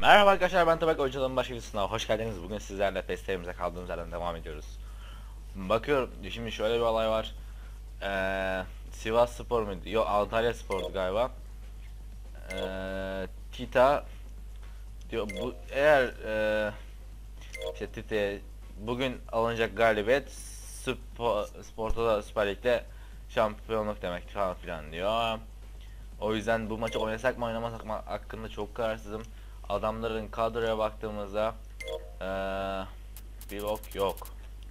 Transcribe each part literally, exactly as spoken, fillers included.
Merhaba arkadaşlar, ben Tabak Oyuncuların baş videosuna hoş geldiniz. Bugün sizlerle testlerimize kaldığımız yerden devam ediyoruz. Bakıyorum şimdi şöyle bir olay var. Ee, Sivas Spor muydu? Yok, Antalya Spor'du galiba. Ee, Tita diyor bu eğer e, işte Tita'ya bugün alınacak galibiyet Spor, Spor'da Süper Lig'de şampiyonluk demek falan filan diyor. O yüzden bu maçı oynasak mı oynamasak mı hakkında çok kararsızım. Adamların kadroya baktığımızda ee, bir bok yok.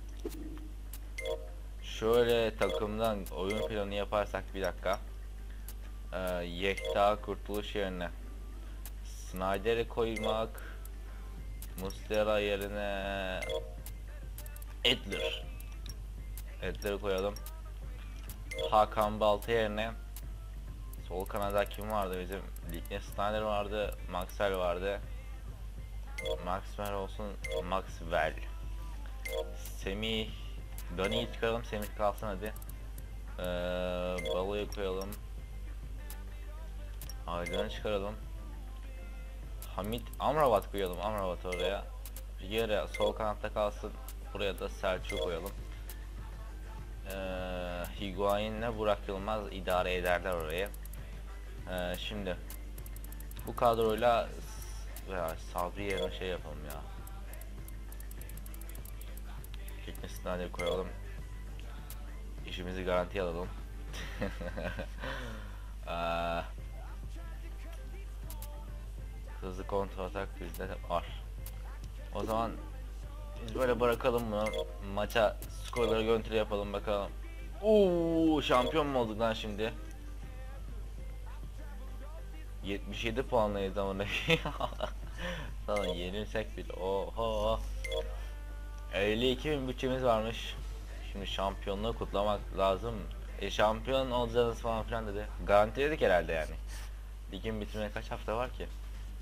Şöyle takımdan oyun planı yaparsak bir dakika. Ee, Yekta Kurtuluş yerine Snyder'i koymak, Muslera yerine Edler. Edler'i koyalım. Hakan Balta yerine sol kanada kim vardı bizim? Ligde Snyder vardı, Maxwell vardı. Maxwell olsun, Maxwell. Semih, Dani'yi çıkaralım, Semih kalsın hadi. Ee, Balo'yu koyalım. Aydın'ı çıkaralım. Hamit, Amrabat koyalım, Amrabat oraya. Yere sol kanatta kalsın, buraya da Selçuk koyalım. Ee, Higuain'le Burak Yılmaz idare ederler oraya. Ee, şimdi bu kadroyla veya Sabri yerine şey yapalım ya. Fitness'ten koyalım. İşimizi garantiye alalım. Ee, hızlı kontrol atak bizde var. O zaman biz böyle bırakalım mı? Maça skorları görüntülü yapalım bakalım. Oo, şampiyon mu olduk lan şimdi? yetmiş yedi puanlayız ama sana yenilsek bile. Oho. elli iki bin bütçemiz varmış. Şimdi şampiyonluğu kutlamak lazım. E şampiyon olacağız falan filan dedi. Garantiledik herhalde yani. Ligin bitimine kaç hafta var ki?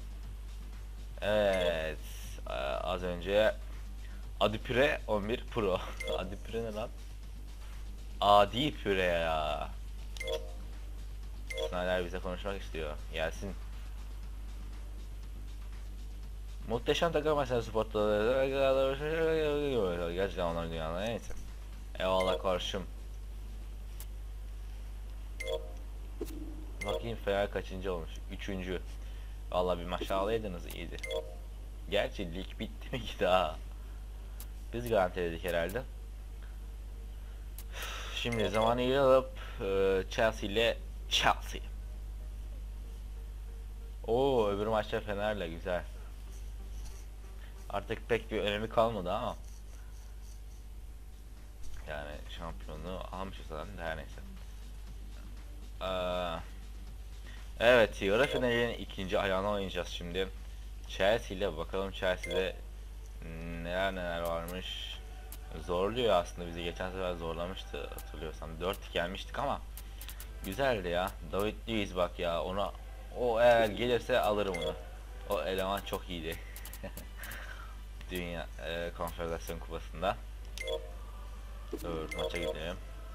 Evet. Az önce Adipüre on bir Pro. Adipüre ne lan? Adi püre ya. Snyder bize konuşmak istiyor. Gelsin. Muhteşem takım mesela sportta. Gerçekten onların dünyada neyse. Eyvallah karşım. Bakayım Fener kaçıncı olmuş? Üçüncü. Vallahi bir maç ağlaydınız iyiydi. Gerçi lig bitti mi ki daha? Biz garantiledik herhalde. Şimdi zamanı iyi alıp e, Chelsea ile Chelsea. Oo, öbür maçta Fener'le güzel. Artık pek bir önemi kalmadı ama yani şampiyonluğu almışız zaten, her neyse. Ee, evet, yarı finalin ikinci ayağına oynayacağız şimdi. Chelsea ile bakalım Chelsea'de neler neler varmış. Zorluyor aslında, bizi geçen sefer zorlamıştı hatırlıyorsam. dört iki gelmiştik ama güzeldi ya. David Luiz bak ya, ona o eğer gelirse alırım onu. O eleman çok iyiydi. Dünya e, Konfederasyon Kupası'nda. Dur maça gidelim.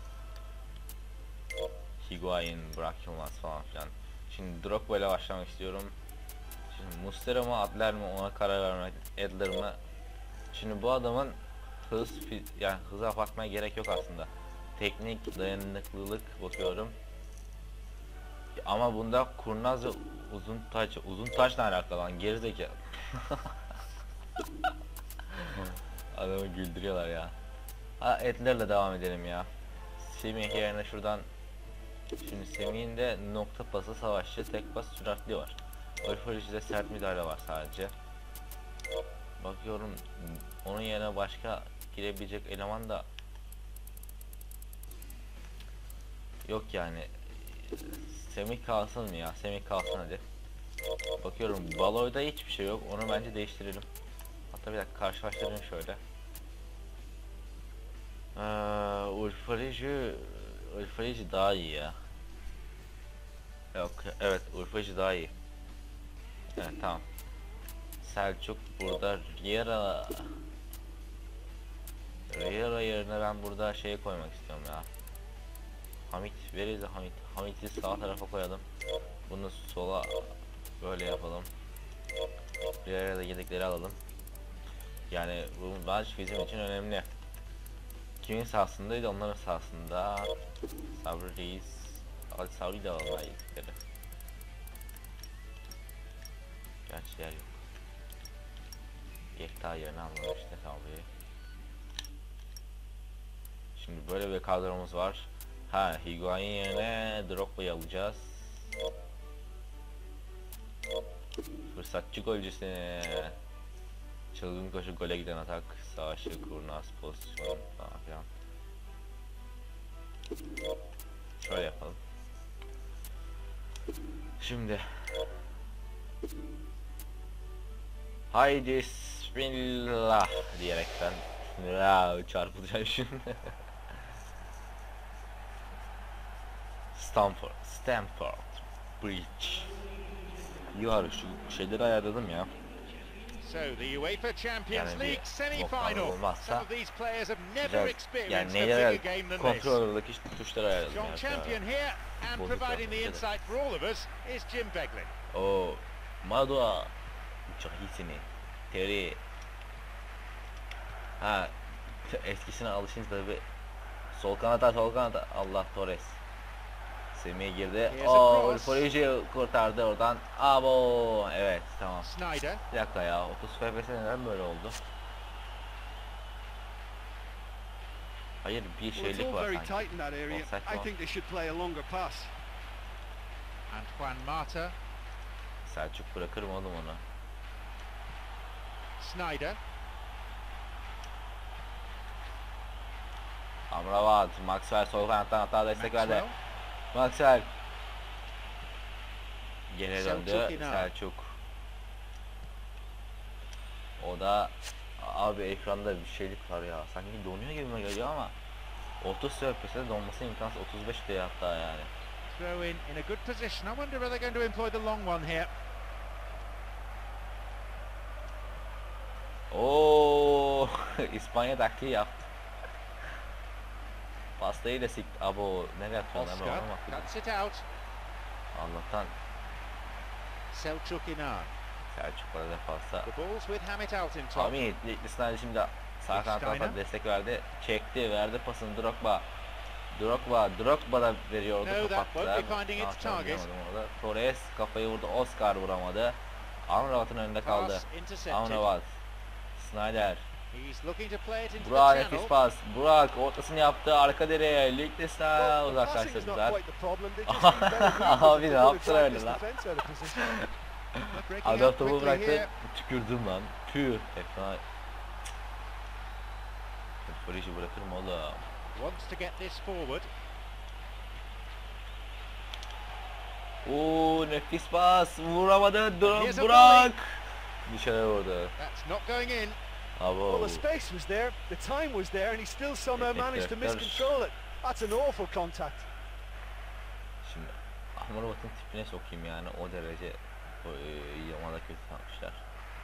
Higuain, Burak Yılmaz falan filan. Şimdi Drogba ile başlamak istiyorum. Şimdi Muslera mı Adler mi, ona karar vermek. Adler mı? Şimdi bu adamın hız, yani hıza bakmaya gerek yok aslında. Teknik, dayanıklılık bakıyorum. Ama bunda kurnaz ve uzun taç, uzun taşla alakalı lan, gerizekalı. Adamı güldürüyorlar ya. Ha, Etlerle devam edelim ya. Semih yerine şuradan. Şimdi Semih'in de nokta pası savaşçı, tek pas süratli var. Oyforiji'de sert müdahale var sadece. Bakıyorum onun yerine başka girebilecek eleman da yok yani. Semih kalsın mı ya? Semih kalsın hadi. Bakıyorum Balo'da hiçbir şey yok. Onu bence değiştirelim. Hatta bir dakika karşılaştırayım şöyle. Ee, Urfarici Urfarici daha iyi ya. Yok, evet, Urfacı daha iyi. Evet, tamam. Selçuk burada, Riera Riera yerine ben burada şeye koymak istiyorum ya. Hamit, veririz Hamit. Hamit'i sağ tarafa koyalım. Bunu sola böyle yapalım. bir araya da yedekleri alalım. Yani bu maç bizim için önemli. Kimin sahasındaydı? Onların sahasında. Sabri Reis. Al Sabri de vallahi yedekleri. Gerçi yer yok. Yekta yerine anladım işte Sabri'yi. Şimdi böyle bir kadromuz var. Ha, Higuain yerine Drogba'yı alacağız. Fırsatçı golcüsü. Çılgın koşu, gole giden atak, savaşı, kurnaz, pozisyon falan filan. Şöyle yapalım. Şimdi haydi bismillah diyerekten ya çarpılacağım şimdi. Stamford, Stamford Bridge. Yuvarı şu şeyleri ayarladım ya. So the UEFA Champions Yani League semi-final. olmazsa Some of these players have never experienced yani a neyle bigger game than this. kontroldeki tuşları ayarladım John ya. Champion here and Futbolcu providing the transferi. insight for all of us is Jim Beglin. O Madua çok iyisini. Teori. Ha, eskisine alışınca tabi sol kanata sol kanata. Allah, Torres. Semih'e girdi. Here's a O cross. Foriji kurtardı oradan. Abo, evet tamam. Snyder. Bir dakika ya, otuz F P S neden böyle oldu? Hayır, bir Well, it's şeylik all var very sanki. tight in that area. Offside I var. think they should play a longer pass. And Juan Mata. Selçuk bırakır mı oğlum onu? Snyder. Amrabat, Maxwell sol kanattan hata destek verdi. Maxwell. Maxwell. Geri Selçuk döndü Inan. Selçuk. O da abi ekranda bir şeylik var ya. Sanki donuyor gibime geliyor ama otuz F P S'de donması imkansız. otuz beş diye hatta yani. Throw in in a good position. I wonder whether they're going to employ the long one here. Oo, İspanya taktiği yaptı. Pastayı da sikti. Abo nereye atıyorsun lan, Oscar ona bak. cuts it out. Allah'tan Selçuk Inan. Selçuk burada defansa. The ball's with Hamit Altintop. Hamit, Liechtenstein şimdi sağ kanattan Liechtenstein. destek verdi. Çekti, verdi pasını Drogba. Drogba, Drogba da veriyordu, No, that kapattılar. won't be finding its Hakan target. vuramadı orada. Torres kafayı vurdu, Oscar vuramadı. Amrabat'ın önünde kaldı. Pass intercepted. Amrabat. Snyder. He's looking to play it into Burak the nefis channel. pas. Burak ortasını yaptı, arka direğe. Liechtenstein Well, the passing is not uzaklaştırdılar. quite the problem. They just need better movement Abi to ne pull yaptın the öyle Cyprus lan? defence out of position. Breaking Adam out topu quickly bıraktı, here. tükürdüm lan. Tüh. Efsane. Polisi bırakır mı oğlum? Wants to get this forward. Oo, nefis pas. Vuramadı. Dur, Here's a Burak. Dışarı vurdu. That's not going in. Abo. Well, the space was there, the time was there, and he still somehow managed to miscontrol it. That's an awful contact. Şimdi Amrabat'ın tipine sokayım yani, o derece o, e, yamada kötü tanımışlar.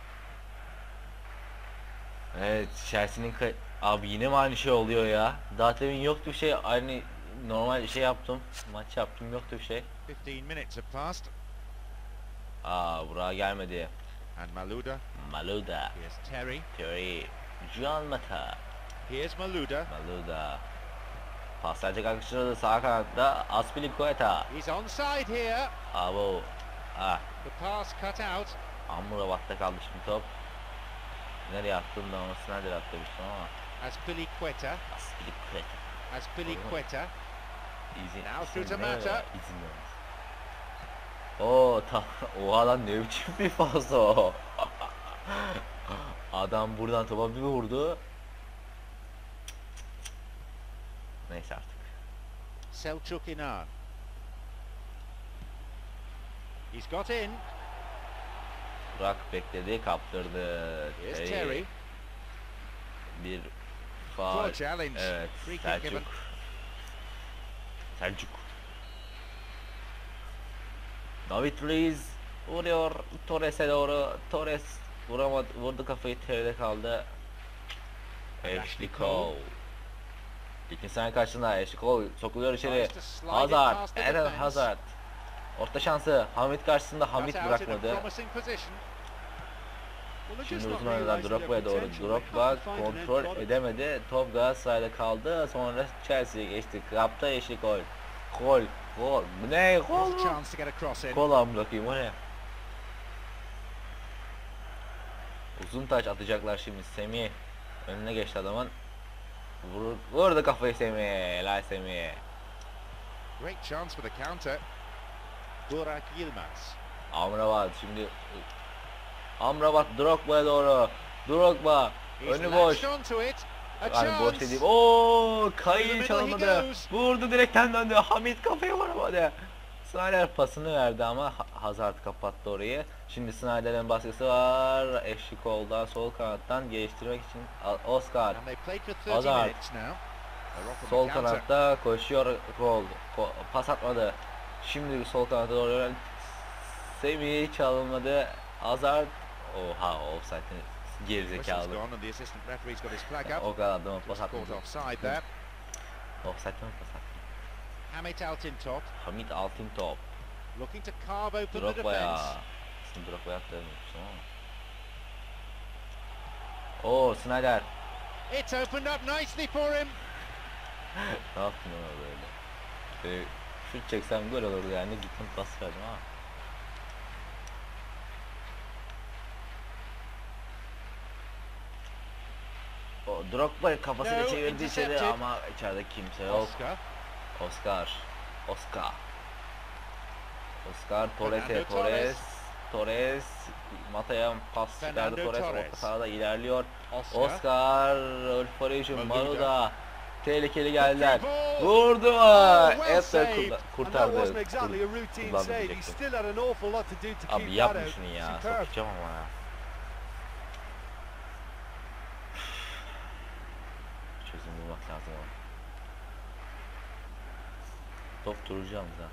Evet, Chelsea'nin ka- abi yine mi aynı şey oluyor ya? Daha demin yoktu bir şey, aynı normal şey yaptım, maç yaptım, yoktu bir şey. fifteen minutes have passed. Aa, Burak'a gelmedi. And Malouda. Malouda, Here's Terry. Terry, Juan Mata, Here's Malouda. Malouda. Paslarca kalkıştırıldı sağ kanatta, Azpilicueta. He's onside here. Abo, ah, The pass cut out. Amrabat'ta kaldı şimdi top. Nereye attın da onu Snyder attı demiştim ama. Azpilicueta. Azpilicueta. Azpilicueta. İzin. Now izin through to ne öyle Mata. ya? İzin vermez. Oo ta oha lan, ne biçim bir pas o. Adam buradan topa bir vurdu. Neyse artık. Selçuk Inan. He's got in. Burak bekledi, kaptırdı. Here's Terry. Terry. Bir Poor faul. challenge. Evet, Free kick given. Selçuk. Selçuk. David Luiz vuruyor Torres'e doğru. Torres vuramadı, vurdu kafayı, Terry'de kaldı. Ashley Ashley Cole. Cole. İkinci saniye karşısında Ashley Cole sokuluyor içeri. Tries to slide it Hazard, past the Eden defence. Hazard. Orta şansı Hamit karşısında, Hamit Cut out in a bırakmadı. promising position. they're Şimdi just not uzun oynadılar realising their Drogba'ya doğru. potential. They Drogba have to find an end kontrol product. edemedi. Top Galatasaray'da kaldı. Sonra Chelsea'ye geçti. Kapta yeşil gol. Gol. Gol. Bu ne? Gol Here's a mu? chance to get a cross in. Gol amına bırakayım o ne? Uzun taç atacaklar şimdi. Semih önüne geçti adamın. Vur, vurdu kafayı Semih. Helal Semih. Great chance for the counter. Burak Yilmaz. Amrabat şimdi Amrabat Drogba'ya doğru. Drogba He's önü boş. latched onto it. A Yani boş chance. dediğim. Ooo Through the kayı middle çalmadı. he goes. Vurdu direkten döndü. Hamit kafaya vuramadı. Snyder pasını verdi ama Ha- Hazard kapattı orayı. Şimdi Snyder'in baskısı var. Eşlik oldu sol kanattan geliştirmek için A- Oscar And they played for thirty Hazard. minutes now. They're off on sol the counter. kanatta koşuyor. Gol. Ko- pas atmadı. Şimdi sol kanata doğru yönel- Semih çalınmadı. Hazard. Oha offside'in Whistle's gerizekalı. gone and the assistant referee's got his flag up. O kadar adama pas Just caught atmadı. offside there. Offside'den pas attı. Hamit Altintop Hamit Altintop. looking to carve open the Drogba'ya. defence. Şimdi Drogba'ya attırmışsın ama. Oo Snyder. It's opened up nicely for him. Ne yaptın ona böyle? Böyle şut çeksem gol olurdu yani, gittim pas verdim ama. O Drogba kafasını No, çevirdi içeri intercepted. ama içeride kimse yok. Oscar. Oscar. Oscar. Oscar Torres'e Fernando Torres. Torres. Mata'ya pas çıkardı. Fernando Torres orta Torres. sahada ilerliyor. Oscar. Oscar. Ulfarejum Maluda. Maluda. Tehlikeli geldiler. Free ball. Vurdu. Oh, well Etler saved. kurta- And that kurtardı. wasn't exactly a Kur- routine kullandı save. He diyecektim. still had an awful lot to do to Abi keep yapma that out. şunu ya. Superb. Sokacağım ama ya. Çözüm bulmak lazım ama. Top duracağım da.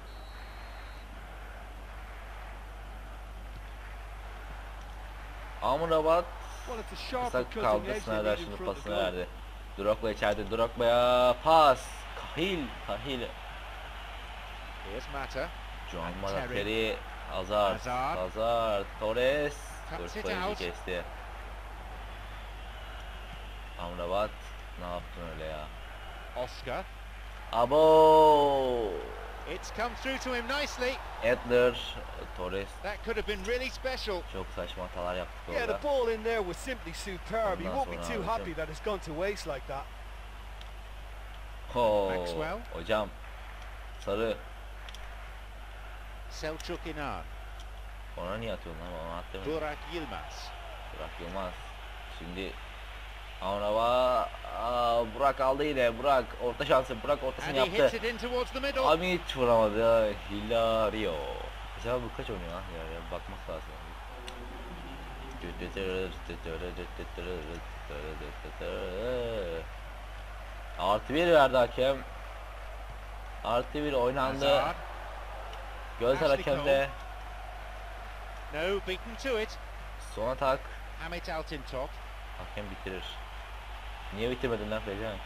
Amrabat Well, it's a sharp kısa and cutting kaldı. edge they Snyder need in şimdi front of pasını goal. verdi. Drogba içeride. Drogba'ya pas. Kahil. Kahil. Here's Mata. Juan And Mata, Terry. Terry, Hazard, Hazard. Hazard, Torres, Cuts it Urfa'yı out. kesti. Amrabat, ne yaptın öyle ya? Oscar. Abo, It's come through to him nicely. Edler, Torres, That could have been really special. çok saçma hatalar yaptık Yeah, orada. the ball in there was simply superb. He Ondan won't be sonra too hocam. happy that it's gone to waste like that. Oo, Maxwell. hocam, sarı. Selçuk Inan. Ona niye atıyorsun lan? Ona at demedim. Burak Yilmaz. Burak Yılmaz. Şimdi Amrabat, aa, Burak aldı yine. Burak orta şansı. Burak ortasını And he hits yaptı. it in towards the middle. Hamit vuramadı. Hilario. Acaba bu kaç oynuyor lan? Ya, ya bakmak lazım. Artı bir verdi hakem. Artı bir oynandı. Hazard. Gözler Ashley hakemde. No, beaten to it. Son atak. Hamit Altintop. Hakem bitirir. Niye bitirmedin lan Fecan?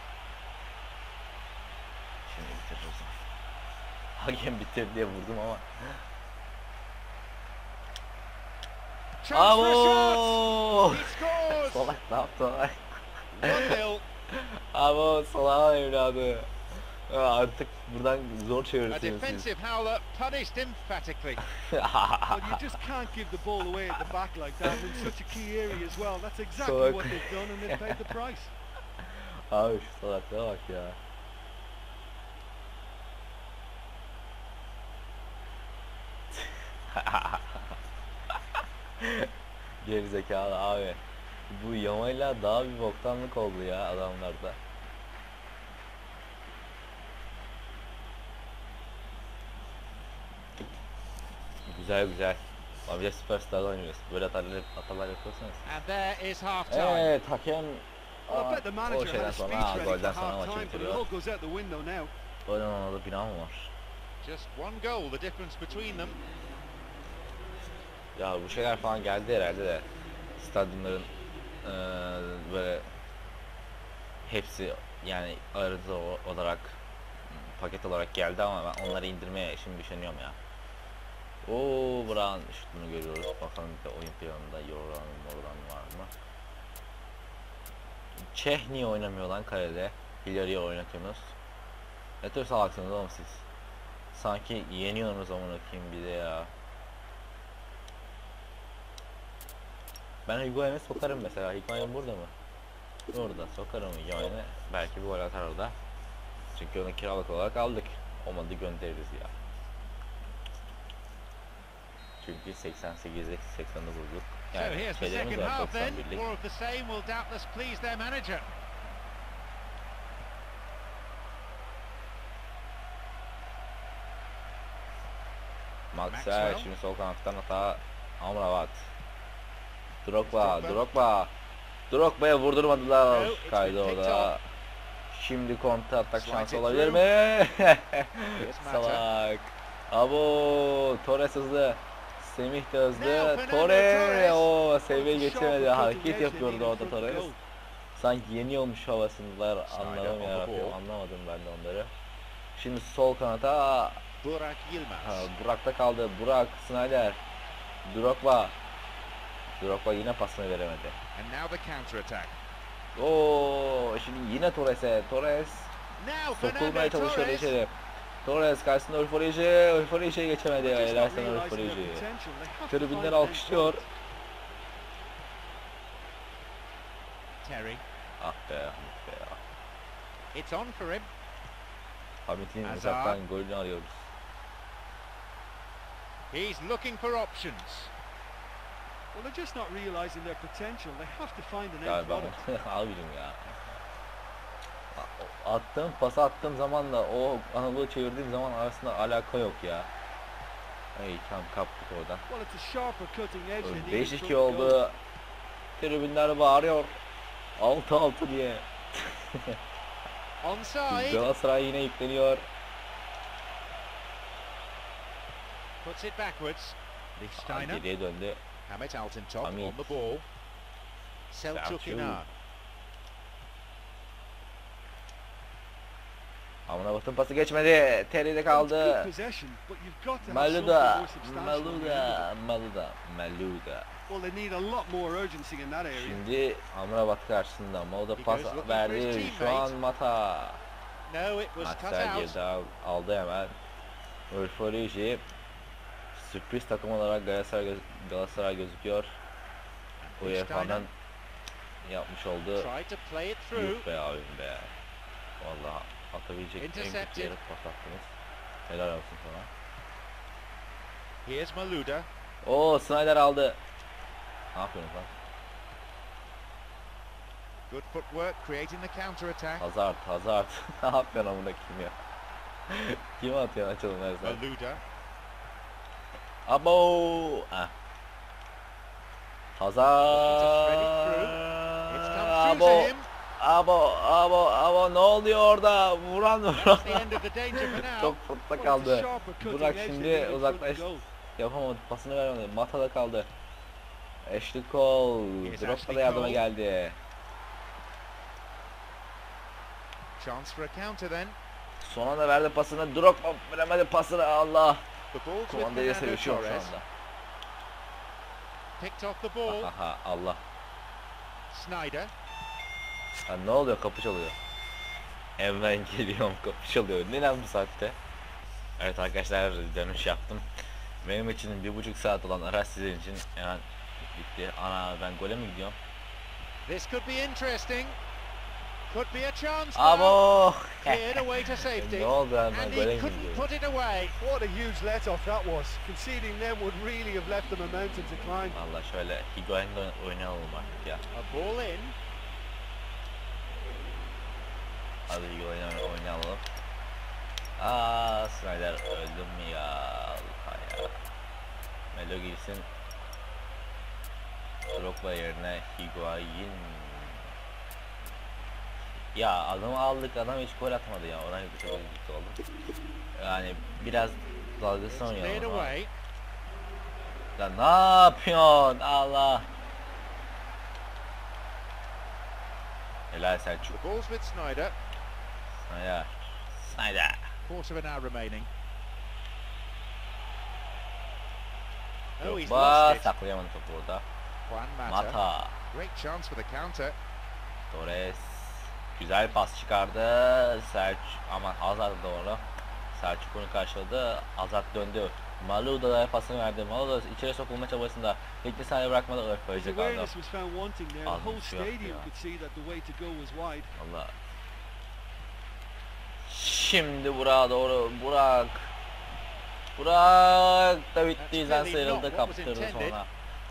Şimdi bitirir o zaman. Hakem bitir diye vurdum ama. Chance for a shot. Abo! He scores. Salak ne yaptı lan? one nil. Abo salak evladı. Ya artık buradan zor A çevirirsiniz siz. defensive howler punished emphatically. Well, you just can't give the ball away at the back like that in such a key area as well. That's exactly Salak. what they've done and they've paid the price. Abi şu salaklığa bak ya. Gerizekalı abi. Bu yamayla daha bir boktanlık oldu ya adamlarda. Güzel güzel. Abi de Superstar'da oynuyoruz. Böyle hatalar, hatalar yapıyorsanız. And there is half time. Evet hakem Well, I aa, bet the o manager had şeyden a sonra speech aa, ready golden for sonra half maçı time, but it bitiriyor. all goes out the window now. Golden olmadı bina mı var? Just one goal, the difference between them. Ya bu şeyler falan geldi herhalde de stadyumların eee, böyle hepsi yani ayrıntı o- olarak paket olarak geldi ama ben onları indirmeye şimdi üşeniyorum ya. Oo Burak'ın şutunu görüyoruz. Bakalım bir de oyun planında yoran moran var Çeh niye oynamıyor lan kalede? Hilary'yi oynatıyorsunuz. Ne tür salaksınız oğlum siz? Sanki yeniyorsunuz amına koyayım bir de ya. Ben Higuain'e sokarım mesela. Higuain burada mı? Burada sokarım Higuain'e. Belki bir gol atar orada. Çünkü onu kiralık olarak aldık. Olmadı göndeririz ya. Çünkü seksen sekizde seksende vurduk. So Yani here's the şeylerimiz second var half then. doksan birlik. More of the same will doubtless please their manager. Maxwell Maxwell. şimdi sol kanattan hata. Amrabat. Drogba, Drogba. Drogba. Drogba'ya vurdurmadılar. No, it's Kaydı been picked orada. Şimdi kontra atak Slide şansı it olabilir through. mi? Here's Mata. Salak. Abo, Torres hızlı. Semih de hızlı. Now Fernando Torres. Torres. O seviye Well, it's a geçemedi. sharp Hareket cutting edge yapıyordu they orada needed for the Torres. goal. Sanki yeniyormuş havasındalar. Anladım on the ya. ball. Anlamadım ben de onları. Şimdi sol kanata. Burak Yilmaz. Ha, Burak'ta kaldı. Burak, Snyder, Drogba. Drogba yine pasını veremedi. And now the counter attack. Oo, şimdi yine Torres'e. Torres Now sokulmaya Fernando çalışıyor Torres. içeri. Torres karşısında Ulforiji. Ulforiji'ye geçemedi. They're just Helal not sana realising their Ulforiji. potential. They have to Tribünler find alkışlıyor. things Terry. Ah be, Hamit be ya. It's on for him. Hamit'in Hazard. uzaktan golünü arıyoruz. He's looking for options. Well, they're just not realising their potential. They have to find an end Galiba product. abicim ya. Attığım pası attığım zamanla o Anadolu'yu çevirdiğim zaman arasında alaka yok ya. Ey tam kaptık oradan. Well, it's a sharper cutting edge. they needed beş from iki the goal. oldu. Tribünler bağırıyor. altı altı diye. Onside. Galatasaray yine yükleniyor. Puts it backwards. Aa, Lichtsteiner. geriye döndü. Hamit Altintop Hamit. on the ball. Selçuk Selçuk. Inar. Amrabat'ın pası geçmedi. Teride Well, it's kaldı. good possession, but you've got to have Maluda. something more substantial on the end of Maluda. it. Maluda. Maluda. Well, they need a lot more urgency in that area. Şimdi Amrabat karşısında. Maluda He pas goes looking for verdi. his Şu an teammate. Mata. No, it was cut Maxwell out. girdi al- aldı hemen. Ulforiji sürpriz takım olarak Galatasaray, göz- Galatasaray gözüküyor. U E F A'nın yapmış olduğu Tried to play it through. yuh be abim be. Vallahi atabilecek en kötü Intercepted. yere pas attınız. Helal olsun sana. Here's Maluda. Oo, Snyder aldı. Ne yapıyorsun lan? Good footwork, creating the counter attack. Hazard, Hazard. Ne yapıyorsun amına kim ya? Kim atıyor açalım her zaman. Maluda. Abo! Ah. Hazard. It's come through to Abo. him. Abo, abo, abo ne oluyor orada? Vuran vuran. That's the end of the danger for now. Çok fırtta Well, it's a kaldı. sharper cutting Burak edge they şimdi needed for the uzaklaş. goal. Yapamadı, pasını veremedi. Mata'da kaldı. Ashley Cole. Here's Drogba Ashley da yardıma Cole. geldi. Chance for a counter then. Son anda verdi pasını. Drogba veremedi pasını. Allah. The ball with Kumandayla Fernando sevişiyor şu Torres. anda. Picked off the ball. Aha Allah. Snyder. Ha, ne oluyor? Kapı çalıyor. Hemen geliyorum, kapı çalıyor. Neden bu saatte? Evet arkadaşlar, dönüş yaptım. Benim için bir buçuk saat olan araç sizin için hemen bitti. Ana ben gole mi gidiyorum? This could be interesting. Could be a chance now. Abo! Cleared away to safety. Ne oldu lan, ben And gole he mi couldn't gidiyorum? put it away. What a huge let-off that was. Conceding them would really have left them a mountain to climb. Valla şöyle Higuain'de oynayalım artık ya. A ball in. Hadi Higuain'de oynayalım. Aa, Snyder öldüm mü ya? Allah ya. Melo girsin. Drogba yerine Higuain. Ya adamı aldık, adam hiç gol atmadı ya. Ona bir çok üzüntü oldu. Yani biraz dalgasını Cleared oynayalım ama. away. Ya ne yapıyorsun? Allah. Helal Selçuk. The ball's with Snyder. Snyder. Snyder. Quarter of an hour remaining. Oh, he's Drogba lost it. saklayamadı topu orada. Juan Mata. Mata. Great chance for the counter. Torres. Güzel pas çıkardı. Selçuk aman Hazard doğru. Selçuk onu karşıladı. Hazard döndü. Maluda'ya pasını verdi. Maluda içeri sokulma çabasında ilk saniye bırakmadı. Öf His böylece kaldı. awareness was found wanting there. The Aldım, whole şu yaptı stadium ya. could see that the way to go was wide. Allah. Şimdi Burak'a doğru. Burak. Burak da bittiyden sıyrıldı, kaptırdı sonra.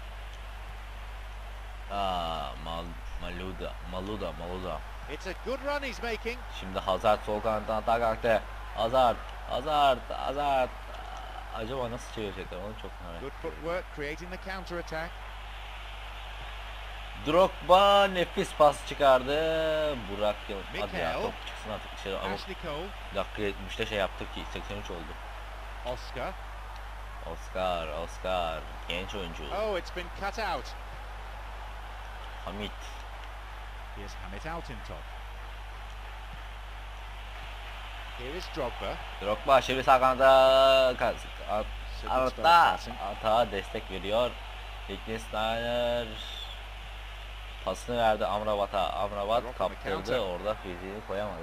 Aa, Mal Maluda, Maluda, Maluda. It's a good run he's making. Şimdi Hazard sol kanattan atağa kalktı. Hazard, Hazard, Hazard. Acaba nasıl çevirecekler onu çok merak Good ediyorum. footwork, creating the counter attack. Drogba nefis pas çıkardı. Burak Yılmaz. Hadi ya, Mikel. top çıksın artık dışarı. Ama Ashley Cole, dakika yetmişte şey yaptık ki seksen üç oldu. Oscar. Oscar, Oscar. Genç oyuncu. Oh, it's been cut out. Hamit. Here's Hamit Altintop. Here is Drogba. Drogba şimdi sağ kanada Should be Arta start passing. Ata destek veriyor. Liechtensteiner pasını verdi Amrabat'a. Amrabat Rock on the kaptırdı, counter. orada fiziğini koyamadı.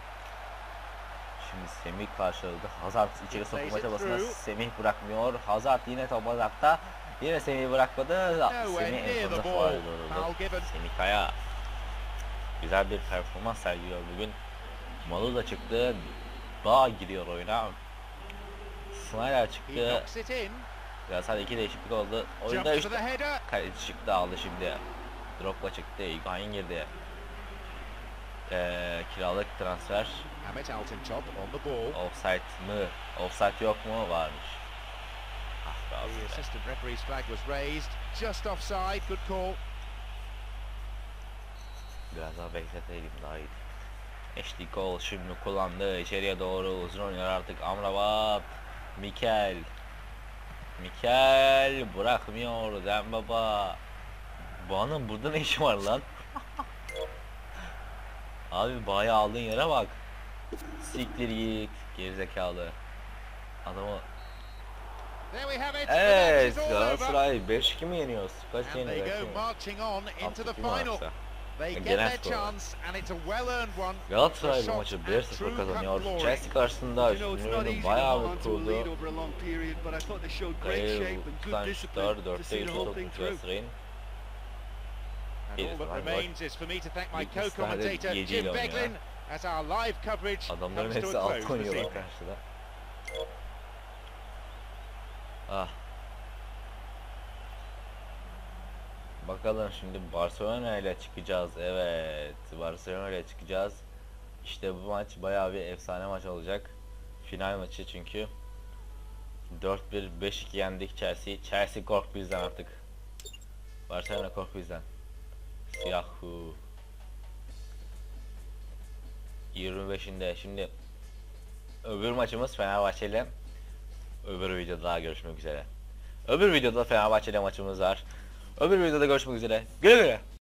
Şimdi Semih karşıladı. Hazard içeri sokma Plays it çabasında through. Semih bırakmıyor. Hazard yine top Hazard'da. Yine Semih bırakmadı. Nowhere Semih en near sonunda the faul ball. doğruldu. Foul given. Semih Kaya güzel bir performans sergiliyor bugün. Malu da çıktı. Bağ giriyor oyuna. Snyder He çıktı. knocks it in. Galatasaray iki değişiklik oldu. Oyunda Jumps for işte the header. kaleci çıktı, aldı şimdi. Drogba çıktı. Higuain girdi. Ee, kiralık transfer. Hamit Altintop on the ball. Offside mı? Offside yok mu? Varmış. Ah be The abi be. assistant referee's flag was raised. Just offside. Good call. Biraz daha bekleteydim daha iyi. Ashley Cole şimdi kullandı. İçeriye doğru uzun oynuyor artık Amrabat. Mikel. Mikel bırakmıyor Dembaba. Bağ'ın burada ne işi var lan? Abi Bağ'ı aldığın yere bak. Siktir git gerizekalı. Adamı. There we have it. Evet, The match is all over. Galatasaray beş iki mi yeniyoruz? Kaç And they yeniyor? go marching on into the final. They get Genel their skor. chance and it's a well-earned one. Galatasaray bu A maçı shot bir at sıfır true kazanıyor. cup glory. Chelsea karşısında You know, it's not easy üstünlüğünü to bayağı hold bir on to a lead kurdu. over a long period, but I thought they showed great Kayı shape and good tutan discipline şutlar to dörtte see üç the whole thing tutmuş through. Galatasaray'ın. And Yes, all that fine, remains is for me to thank my Lig üstlerinde co-commentator yedi Jim ile oynuyor. Beglin as our live coverage Adamların comes to hepsi a alt close this oynuyorlar evening. karşıda. Ah. Bakalım şimdi Barcelona ile çıkacağız. Evet, Barcelona ile çıkacağız. İşte bu maç bayağı bir efsane maç olacak. Final maçı çünkü. dört bir beş iki yendik Chelsea. Chelsea kork bizden artık. Barcelona kork bizden. Siyahu. yirmi beşinde şimdi öbür maçımız Fenerbahçe ile. Öbür videoda daha görüşmek üzere. Öbür videoda Fenerbahçe ile maçımız var. Öbür videoda görüşmek üzere. Güle güle.